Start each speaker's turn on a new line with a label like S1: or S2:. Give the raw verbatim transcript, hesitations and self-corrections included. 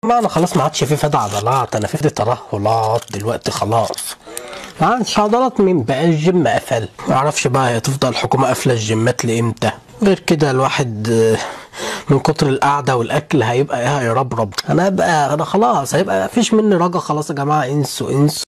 S1: ما انا خلاص ما عادش في فدا عضلات، انا في ترهلات دلوقتي خلاص. ما عادش عضلات، مين بقى؟ الجيم قفل. ما اعرفش بقى هتفضل الحكومه قافله الجيمات لامتى. غير كده الواحد من كتر القعده والاكل هيبقى ايه، هيربرب. انا ابقى انا خلاص هيبقى مفيش مني رجا خلاص يا جماعه، انسوا انسوا.